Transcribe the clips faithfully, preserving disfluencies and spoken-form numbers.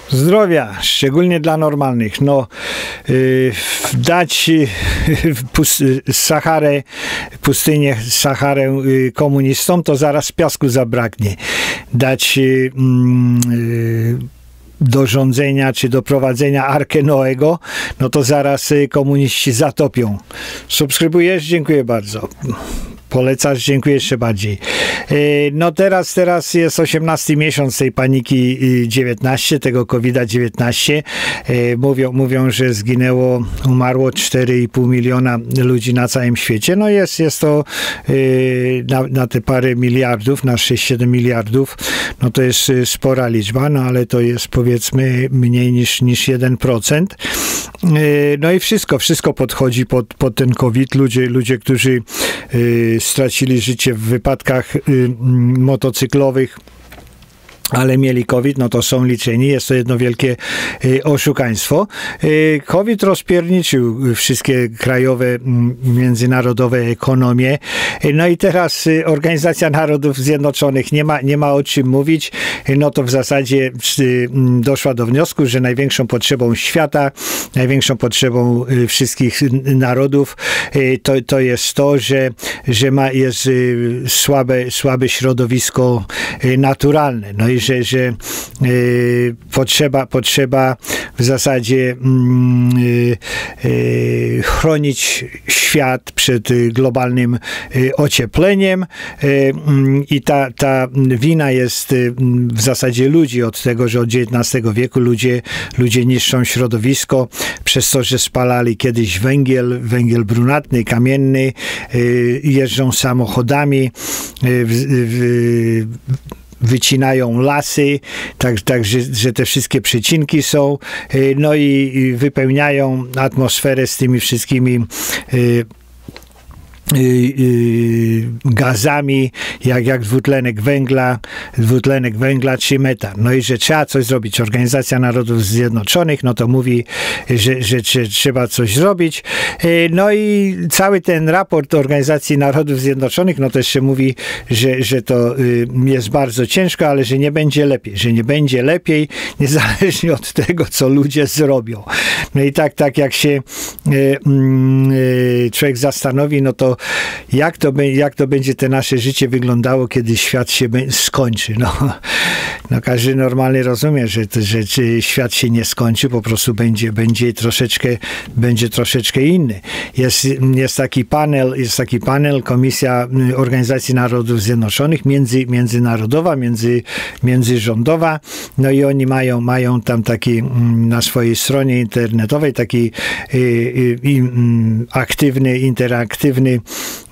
Zdrowia, szczególnie dla normalnych. No, yy, dać yy, pust Saharę, pustynię Saharę yy, komunistom, to zaraz piasku zabraknie. Dać yy, yy, do rządzenia czy do prowadzenia Arkę Noego, no to zaraz yy, komuniści zatopią. Subskrybujesz? Dziękuję bardzo. Polecasz? Dziękuję jeszcze bardziej. No teraz, teraz jest osiemnasty miesiąc tej paniki dziewiętnaście, tego kowida dziewiętnaście. Mówią, mówią, że zginęło, umarło cztery i pół miliona ludzi na całym świecie. No jest, jest to na, na te parę miliardów, na sześć siedem miliardów, no to jest spora liczba, no ale to jest powiedzmy mniej niż, niż jeden procent. No i wszystko, wszystko podchodzi pod, pod ten COVID. Ludzie, ludzie, którzy stracili życie w wypadkach y, motocyklowych, ale mieli COVID, no to są liczeni. Jest to jedno wielkie y, oszukaństwo. Y, COVID rozpierniczył wszystkie krajowe, m, międzynarodowe ekonomie. Y, no i teraz y, Organizacja Narodów Zjednoczonych nie ma, nie ma o czym mówić. Y, no to w zasadzie y, doszła do wniosku, że największą potrzebą świata, największą potrzebą y, wszystkich narodów y, to, to jest to, że, że ma, jest y, słabe, słabe środowisko y, naturalne. No i że, że y, potrzeba, potrzeba w zasadzie y, y, chronić świat przed y, globalnym y, ociepleniem y, y, i ta, ta wina jest y, w zasadzie ludzi od tego, że od dziewiętnastego wieku ludzie, ludzie niszczą środowisko przez to, że spalali kiedyś węgiel, węgiel brunatny, kamienny, y, jeżdżą samochodami, y, w, w, wycinają lasy, tak, tak że, że te wszystkie przecinki są, no i, i wypełniają atmosferę z tymi wszystkimi y, gazami, jak, jak dwutlenek węgla, dwutlenek węgla czy metan. No i że trzeba coś zrobić. Organizacja Narodów Zjednoczonych, no to mówi, że, że, że trzeba coś zrobić. No i cały ten raport Organizacji Narodów Zjednoczonych, no to jeszcze mówi, że, że to jest bardzo ciężko, ale że nie będzie lepiej, że nie będzie lepiej, niezależnie od tego, co ludzie zrobią. No i tak, tak jak się człowiek zastanowi, no to Jak to, jak to będzie te nasze życie wyglądało, kiedy świat się skończy? No, no każdy normalny rozumie, że, że świat się nie skończy, po prostu będzie, będzie, troszeczkę, będzie troszeczkę inny. Jest, jest taki panel, jest taki panel, Komisja Organizacji Narodów Zjednoczonych, między, międzynarodowa, między, międzyrządowa, no i oni mają, mają tam taki na swojej stronie internetowej taki y, y, y, aktywny, interaktywny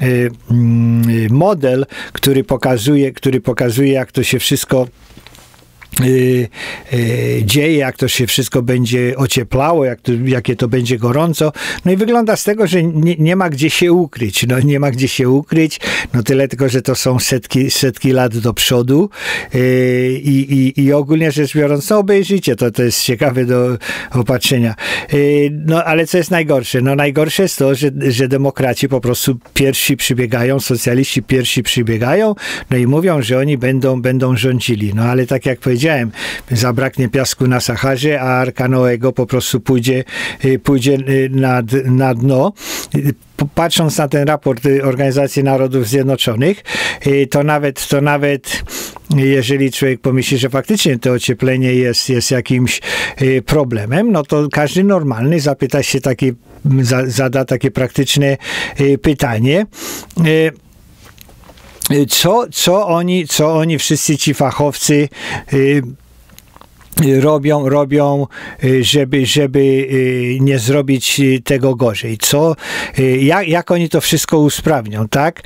model, który pokazuje, który pokazuje, jak to się wszystko Yy, yy, dzieje, jak to się wszystko będzie ocieplało, jak to, jakie to będzie gorąco. No i wygląda z tego, że nie, nie ma gdzie się ukryć. No nie ma gdzie się ukryć. No tyle tylko, że to są setki, setki lat do przodu yy, i, i, i ogólnie rzecz biorąc, no obejrzyjcie, to, to jest ciekawe do opatrzenia. Yy, no ale co jest najgorsze? No najgorsze jest to, że, że demokraci po prostu pierwsi przybiegają, socjaliści pierwsi przybiegają, no i mówią, że oni będą, będą rządzili. No ale tak jak powiedziałem, zabraknie piasku na Saharze, a Arka Noego po prostu pójdzie, pójdzie na, na dno. Patrząc na ten raport Organizacji Narodów Zjednoczonych, to nawet, to nawet jeżeli człowiek pomyśli, że faktycznie to ocieplenie jest, jest jakimś problemem, no to każdy normalny zapyta się takie, zada takie praktyczne pytanie, Co, co, oni, co oni wszyscy ci fachowcy y, robią, robią żeby, żeby nie zrobić tego gorzej. Co, jak, jak oni to wszystko usprawnią, tak?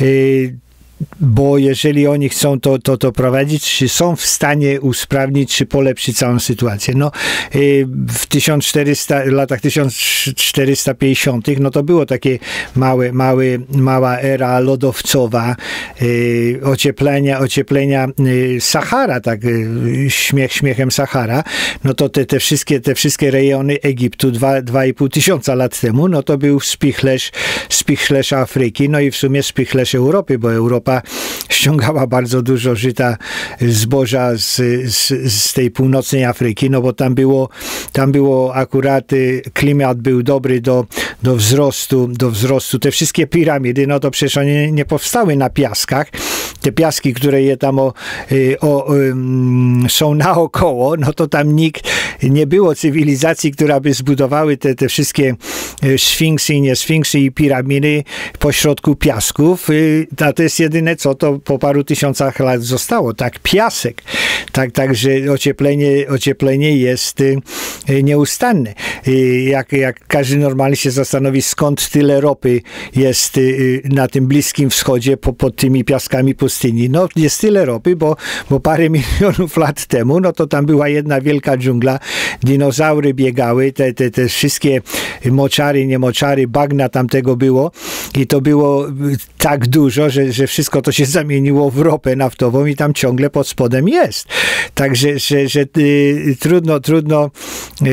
Bo jeżeli oni chcą to, to, to prowadzić, czy są w stanie usprawnić, czy polepszyć całą sytuację. No, w tysiąc czterysta, latach tysiąc czterysta pięćdziesiątych, no to było takie małe, małe, mała era lodowcowa, ocieplenia, ocieplenia Sahara, tak, śmiech śmiechem Sahara, no to te, te wszystkie, te wszystkie rejony Egiptu dwa, dwa i pół tysiąca lat temu, no to był spichlerz, spichlerz Afryki, no i w sumie spichlerz Europy, bo Europa Europa ściągała bardzo dużo żyta, zboża z, z, z tej północnej Afryki, no bo tam było, tam było akurat, klimat był dobry do, do wzrostu, do wzrostu. Te wszystkie piramidy, no to przecież one nie powstały na piaskach. Te piaski, które je tam o, o, um, są naokoło, no to tam nikt, nie było cywilizacji, która by zbudowały te, te wszystkie sfinksy i nie sfinksy i piramidy pośrodku piasków. A to jest jedyne, co to po paru tysiącach lat zostało. Tak, piasek. Tak, także ocieplenie, ocieplenie jest nieustanne. Jak, jak każdy normalnie się zastanowi, skąd tyle ropy jest na tym Bliskim Wschodzie po, pod tymi piaskami pustyni. No jest tyle ropy, bo, bo parę milionów lat temu, no to tam była jedna wielka dżungla, dinozaury biegały, te, te, te wszystkie moczary, nie moczary, bagna tamtego było i to było tak dużo, że, że wszystko to się zamieniło w ropę naftową i tam ciągle pod spodem jest. Także, że, że y, trudno, trudno y,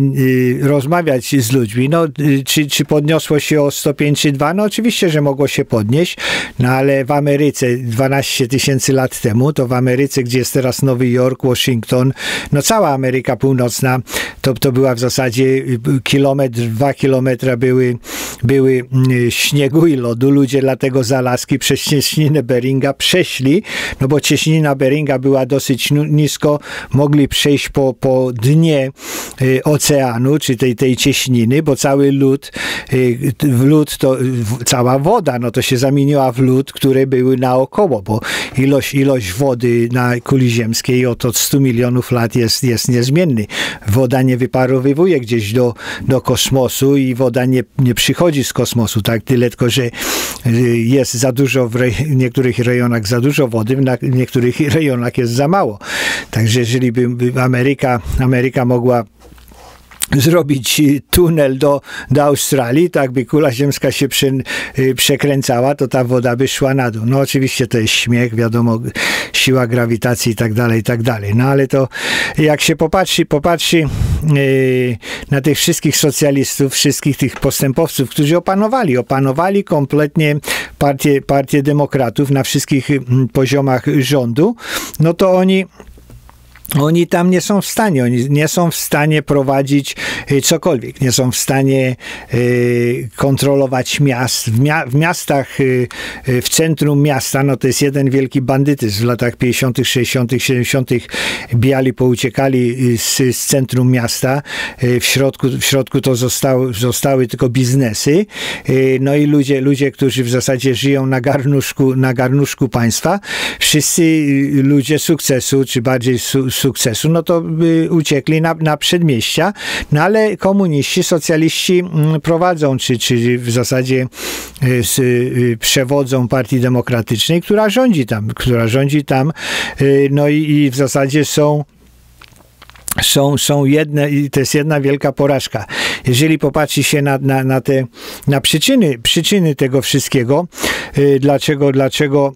y, rozmawiać z ludźmi. No, y, czy, czy podniosło się o sto pięć czy dwa? No oczywiście, że mogło się podnieść, no ale w Ameryce dwanaście tysięcy lat temu, to w Ameryce, gdzie jest teraz Nowy Jork, Washington, no cała Ameryka Północna, to, to była w zasadzie kilometr, dwa kilometra były, były śniegu i lodu. Ludzie dlatego z Alaski przez cieśninę Beringa przeszli, no bo cieśnina Beringa była dosyć nisko, mogli przejść po, po dnie y, oceanu, czy tej, tej cieśniny, bo cały lód, y, lód to w, cała woda, no to się zamieniła w lód, które były naokoło, bo ilość, ilość wody na kuli ziemskiej od, od stu milionów lat jest, jest niezmienny. Woda nie wyparowywuje gdzieś do, do kosmosu i woda nie, nie przychodzi z kosmosu, tak? Tyle tylko, że jest za dużo w, re, w niektórych rejonach za dużo wody, w niektórych rejonach jest za mało. Także jeżeli by, by Ameryka, Ameryka mogła zrobić tunel do, do Australii, tak by kula ziemska się prze, przekręcała, to ta woda by szła na dół. No oczywiście to jest śmiech, wiadomo, siła grawitacji i tak dalej, i tak dalej. No ale to jak się popatrzy, popatrzy yy, na tych wszystkich socjalistów, wszystkich tych postępowców, którzy opanowali, opanowali kompletnie partię, partię demokratów na wszystkich poziomach rządu, no to oni Oni tam nie są w stanie, oni nie są w stanie prowadzić y, cokolwiek, nie są w stanie y, kontrolować miast. W, mia w miastach, y, y, w centrum miasta, no to jest jeden wielki bandytyzm. W latach pięćdziesiątych, sześćdziesiątych, siedemdziesiątych biali pouciekali z, z centrum miasta. Y, w, środku, w środku to zostały, zostały tylko biznesy. Y, no i ludzie, ludzie, którzy w zasadzie żyją na garnuszku, na garnuszku państwa. Wszyscy y, ludzie sukcesu, czy bardziej su sukcesu, no to by uciekli na, na przedmieścia, no ale komuniści, socjaliści prowadzą, czy, czy w zasadzie y, y, przewodzą Partii Demokratycznej, która rządzi tam, która rządzi tam, y, no i, i w zasadzie są Są, są jedne, i to jest jedna wielka porażka. Jeżeli popatrzy się na, na, na te na przyczyny, przyczyny tego wszystkiego, y, dlaczego, dlaczego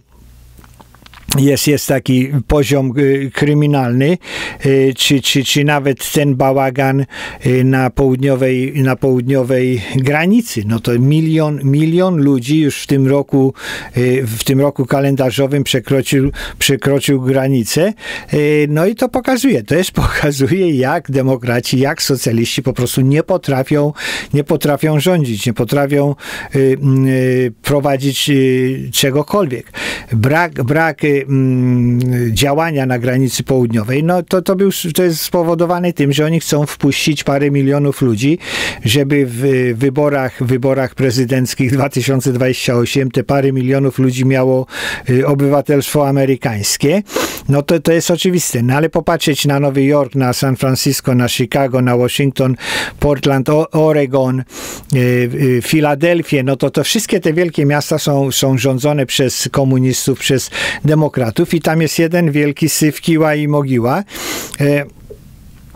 Jest, jest taki poziom y, kryminalny, y, czy, czy, czy nawet ten bałagan y, na południowej, na południowej granicy. No to milion, milion ludzi już w tym roku, y, w tym roku kalendarzowym przekroczył, przekroczył granicę. Y, no i to pokazuje, to jest pokazuje, jak demokraci, jak socjaliści po prostu nie potrafią, nie potrafią rządzić, nie potrafią y, y, prowadzić y, czegokolwiek. Brak, brak y, działania na granicy południowej, no to, to, był, to jest spowodowane tym, że oni chcą wpuścić parę milionów ludzi, żeby w wyborach, wyborach prezydenckich dwa tysiące dwudziestym ósmym te parę milionów ludzi miało obywatelstwo amerykańskie. No to, to jest oczywiste. No ale popatrzeć na Nowy Jork, na San Francisco, na Chicago, na Washington, Portland, o Oregon, Filadelfię, no to, to wszystkie te wielkie miasta są, są rządzone przez komunistów, przez demokratów i tam jest jeden wielki syf, kiła i mogiła.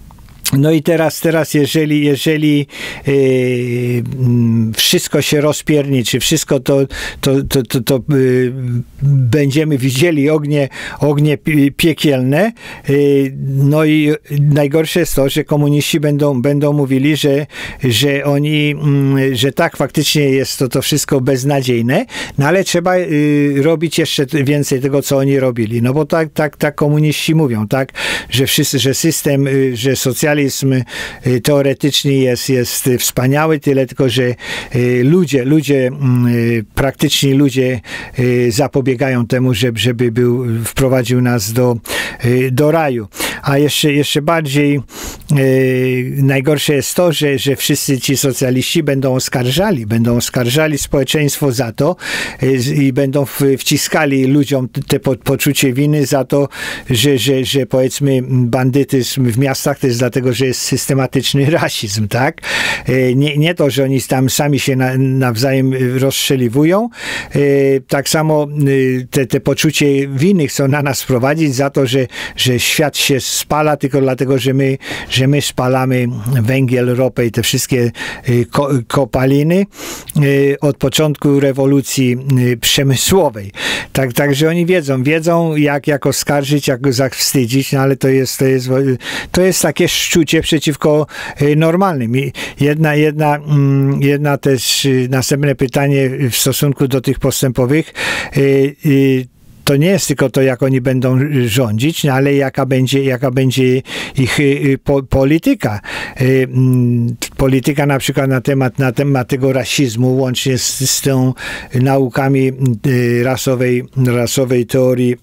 No i teraz, teraz jeżeli, jeżeli yy, wszystko się rozpierniczy, wszystko to, to, to, to, to yy, będziemy widzieli ognie, ognie piekielne, yy, no i najgorsze jest to, że komuniści będą, będą mówili, że, że oni, yy, że tak, faktycznie jest to, to wszystko beznadziejne, no ale trzeba yy, robić jeszcze więcej tego, co oni robili, no bo tak, tak, tak komuniści mówią, tak, że wszyscy, że system, yy, że socjalizm teoretycznie jest, jest wspaniały, tyle tylko, że ludzie, ludzie, praktyczni ludzie zapobiegają temu, żeby, żeby był, wprowadził nas do, do raju. A jeszcze, jeszcze bardziej najgorsze jest to, że, że wszyscy ci socjaliści będą oskarżali, będą oskarżali społeczeństwo za to i będą wciskali ludziom te po, poczucie winy za to, że, że, że powiedzmy bandytyzm w miastach to jest dlatego, że jest systematyczny rasizm, tak? Nie, nie to, że oni tam sami się na, nawzajem rozstrzeliwują. Tak samo te, te poczucie winy chcą na nas wprowadzić za to, że, że świat się spala tylko dlatego, że my, że my spalamy węgiel, ropę i te wszystkie ko, kopaliny od początku rewolucji przemysłowej. Tak, także oni wiedzą, wiedzą jak, jak oskarżyć, jak go zawstydzić, no ale to jest, to jest, to jest takie szczucie przeciwko normalnym. I jedna, jedna, jedna też następne pytanie w stosunku do tych postępowych, to nie jest tylko to, jak oni będą rządzić, no ale jaka będzie, jaka będzie ich po, polityka. Polityka na przykład na temat, na temat tego rasizmu, łącznie z, z tą naukami rasowej, rasowej teorii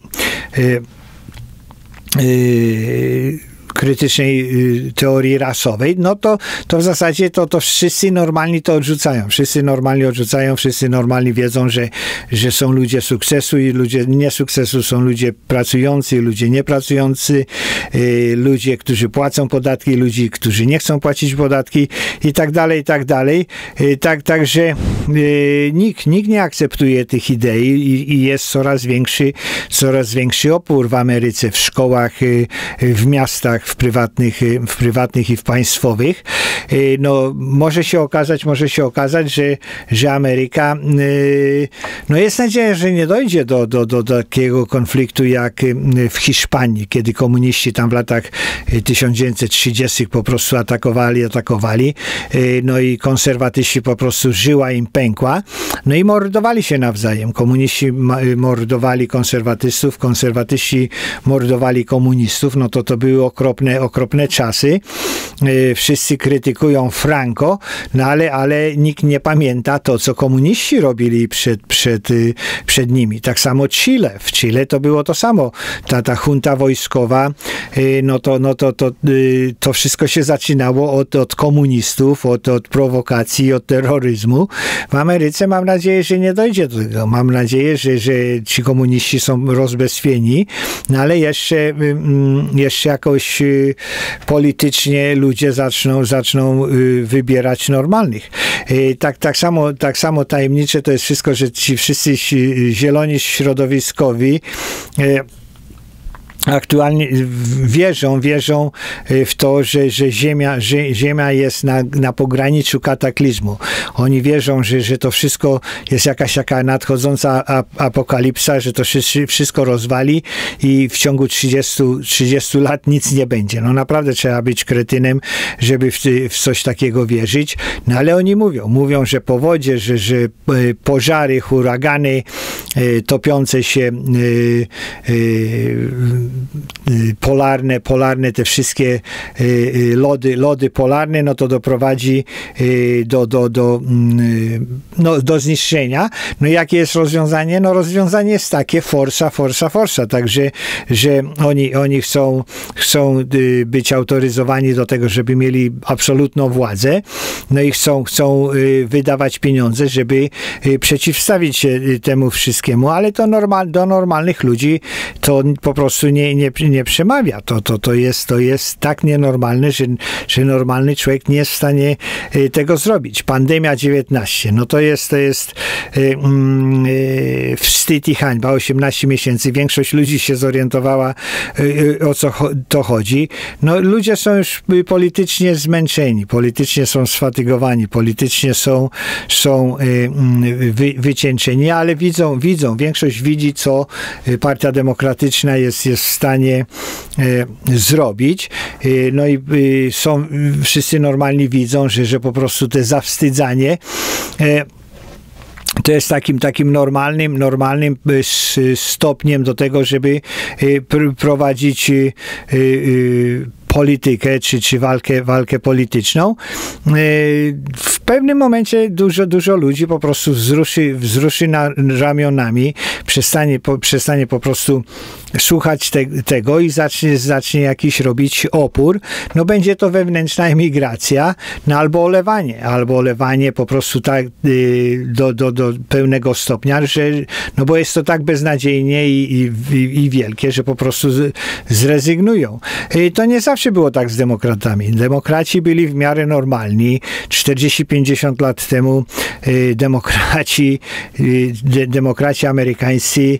krytycznej teorii rasowej, no to, to w zasadzie to, to wszyscy normalni to odrzucają. Wszyscy normalni odrzucają, wszyscy normalni wiedzą, że, że są ludzie sukcesu i ludzie niesukcesu, są ludzie pracujący, ludzie niepracujący, yy, ludzie, którzy płacą podatki, ludzie, którzy nie chcą płacić podatki i tak dalej, i tak dalej. Yy, tak, także yy, nikt, nikt nie akceptuje tych idei i, i jest coraz większy, coraz większy opór w Ameryce, w szkołach, yy, w miastach, w prywatnych, w prywatnych i w państwowych. No, może się okazać, może się okazać, że, że Ameryka, no jest nadzieja, że nie dojdzie do, do, do takiego konfliktu jak w Hiszpanii, kiedy komuniści tam w latach tysiąc dziewięćset trzydziestych po prostu atakowali, atakowali, no i konserwatyści po prostu żyła im pękła, no i mordowali się nawzajem. Komuniści mordowali konserwatystów, konserwatyści mordowali komunistów, no to to były okropne Okropne, okropne czasy. Wszyscy krytykują Franco, no ale, ale nikt nie pamięta to, co komuniści robili przed, przed, przed nimi. Tak samo Chile. W Chile to było to samo. Ta, ta junta wojskowa, no to, no to, to, to wszystko się zaczynało od, od komunistów, od, od prowokacji, od terroryzmu. W Ameryce mam nadzieję, że nie dojdzie do tego. Mam nadzieję, że, że ci komuniści są rozbestwieni, no ale jeszcze, jeszcze jakoś politycznie ludzie zaczną, zaczną wybierać normalnych. Tak, tak, samo, tak samo tajemnicze to jest wszystko, że ci wszyscy zieloni środowiskowi aktualnie wierzą, wierzą w to, że, że ziemia, że ziemia jest na, na pograniczu kataklizmu. Oni wierzą, że, że to wszystko jest jakaś taka nadchodząca apokalipsa, że to wszystko rozwali i w ciągu trzydziestu lat nic nie będzie. No naprawdę trzeba być kretynem, żeby w, w coś takiego wierzyć. No ale oni mówią, mówią, że powodzie, że, że pożary, huragany, topiące się polarne, polarne te wszystkie lody, lody polarne, no to doprowadzi do, do, do, no, do zniszczenia. No jakie jest rozwiązanie? No rozwiązanie jest takie, forsa, forsa, forsa. Także, że oni, oni chcą, chcą być autoryzowani do tego, żeby mieli absolutną władzę, no i chcą, chcą wydawać pieniądze, żeby przeciwstawić się temu wszystkiemu, ale to normal, do normalnych ludzi to po prostu nie nie, nie, nie przemawia. To, to, to, jest, to jest tak nienormalne, że, że normalny człowiek nie jest w stanie tego zrobić. Pandemia dziewiętnaście, no to jest, to jest um, wstyd i hańba. osiemnaście miesięcy. Większość ludzi się zorientowała, o co to chodzi. No ludzie są już politycznie zmęczeni, politycznie są sfatygowani, politycznie są, są wy, wycieńczeni, ale widzą, widzą, większość widzi, co Partia Demokratyczna jest, jest w stanie zrobić. No i są, wszyscy normalni widzą, że, że po prostu to zawstydzanie to jest takim, takim normalnym, normalnym stopniem do tego, żeby prowadzić politykę, czy, czy walkę, walkę polityczną. W pewnym momencie dużo, dużo ludzi po prostu wzruszy, wzruszy na ramionami, przestanie po, przestanie po prostu słuchać te, tego i zacznie, zacznie jakiś robić opór. No będzie to wewnętrzna emigracja, no albo olewanie, albo olewanie po prostu tak do, do, do pełnego stopnia, że no bo jest to tak beznadziejnie i, i, i wielkie, że po prostu z, zrezygnują. To nie zawsze było tak z demokratami. Demokraci byli w miarę normalni. czterdzieści pięćdziesiąt lat temu y, demokraci, y, de, demokraci amerykańscy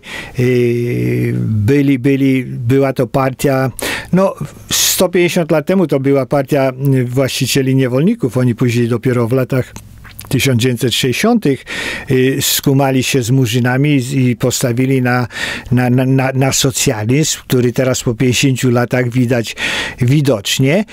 y, byli, byli, była to partia, no sto pięćdziesiąt lat temu to była partia właścicieli niewolników. Oni później dopiero w latach tysiąc dziewięćset sześćdziesiątych skumali się z murzynami i postawili na, na, na, na socjalizm, który teraz po pięćdziesięciu latach widać widocznie.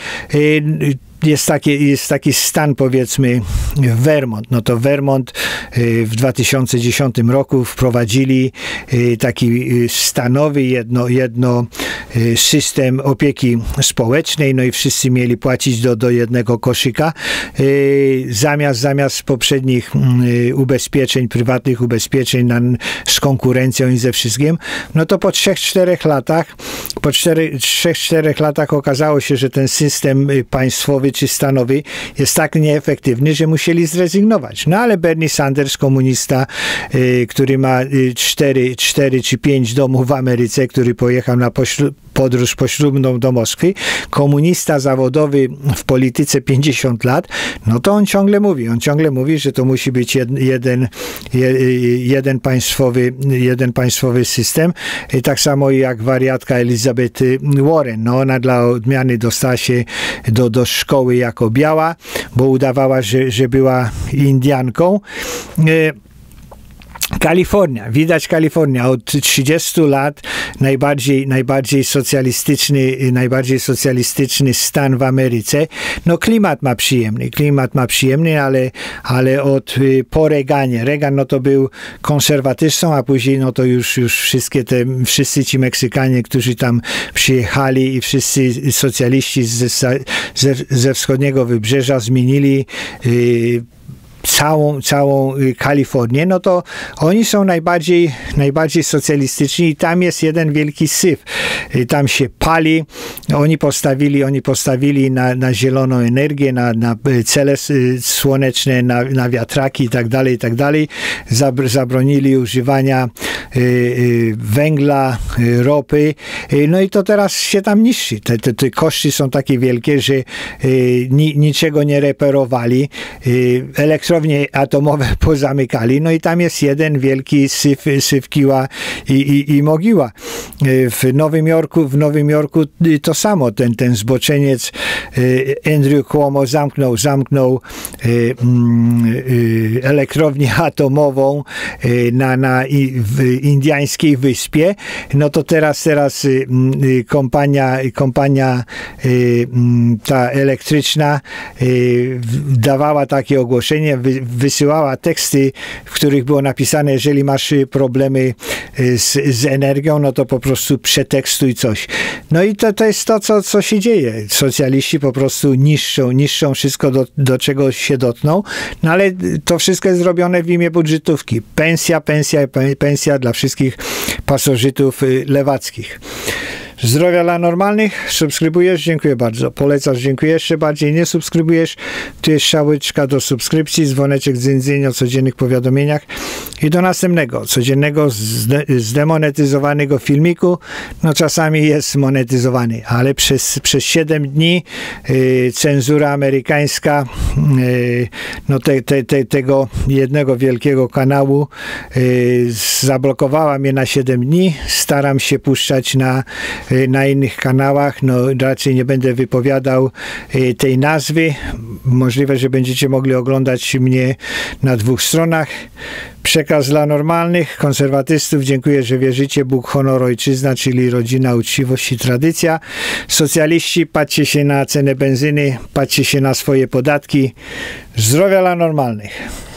Jest taki, jest taki stan, powiedzmy, Vermont. No to Vermont w dwa tysiące dziesiątym roku wprowadzili taki stanowy jedno, jedno system opieki społecznej, no i wszyscy mieli płacić do, do jednego koszyka. Zamiast, zamiast poprzednich ubezpieczeń, prywatnych ubezpieczeń na, z konkurencją i ze wszystkim, no to po trzech, czterech latach, po trzech, czterech latach okazało się, że ten system państwowy czy stanowy jest tak nieefektywny, że musieli zrezygnować. No ale Bernie Sanders, komunista, y, który ma y, cztery, cztery czy pięć domów w Ameryce, który pojechał na poślu- podróż poślubną do Moskwy, komunista zawodowy w polityce pięćdziesiąt lat, no to on ciągle mówi, on ciągle mówi, że to musi być jed, jeden, jeden, państwowy, jeden państwowy system. I tak samo jak wariatka Elizabeth Warren. No ona dla odmiany dostała się do, do szkoły jako biała, bo udawała, że, że była Indianką. Kalifornia, widać Kalifornia od trzydziestu lat najbardziej, najbardziej socjalistyczny, najbardziej socjalistyczny stan w Ameryce. No klimat ma przyjemny, klimat ma przyjemny, ale, ale od po Reaganie. Reagan no to był konserwatystą, a później no to już, już wszystkie te, wszyscy ci Meksykanie, którzy tam przyjechali i wszyscy socjaliści ze, ze, ze wschodniego wybrzeża zmienili yy, całą, całą Kalifornię, no to oni są najbardziej, najbardziej socjalistyczni i tam jest jeden wielki syf. Tam się pali. Oni postawili, oni postawili na, na zieloną energię, na, na cele słoneczne, na, na wiatraki i tak dalej, i tak dalej. Zabronili używania y, y, węgla, y, ropy. Y, no i to teraz się tam niszczy. Te, te, te koszty są takie wielkie, że y, ni, niczego nie reperowali. Y, elektrownie atomowe pozamykali, no i tam jest jeden wielki syf, syf kiła i, i, i mogiła. W Nowym Jorku, w Nowym Jorku to samo, ten, ten zboczeniec Andrew Cuomo zamknął, zamknął elektrownię atomową na, na w indyjskiej wyspie, no to teraz, teraz kompania, kompania ta elektryczna dawała takie ogłoszenie, wysyłała teksty, w których było napisane, jeżeli masz problemy z, z energią, no to po prostu przetekstuj coś. No i to, to jest to, co, co się dzieje. Socjaliści po prostu niszczą, niszczą wszystko, do, do czego się dotkną, no ale to wszystko jest zrobione w imię budżetówki. Pensja, pensja, pensja dla wszystkich pasożytów lewackich. Zdrowia dla normalnych. Subskrybujesz? Dziękuję bardzo. Polecasz? Dziękuję jeszcze bardziej. Nie subskrybujesz? Tu jest strzałeczka do subskrypcji, dzwoneczek dzyn o codziennych powiadomieniach i do następnego, codziennego zde zdemonetyzowanego filmiku. No czasami jest monetyzowany, ale przez, przez siedem dni yy, cenzura amerykańska yy, no te, te, te, tego jednego wielkiego kanału yy, zablokowała mnie na siedem dni. Staram się puszczać na, yy, na innych kanałach. No raczej nie będę wypowiadał yy, tej nazwy. Możliwe, że będziecie mogli oglądać mnie na dwóch stronach. Przekaz dla normalnych, konserwatystów. Dziękuję, że wierzycie. Bóg, honor, ojczyzna, czyli rodzina, uczciwość i tradycja. Socjaliści, patrzcie się na cenę benzyny, patrzcie się na swoje podatki. Zdrowia dla normalnych.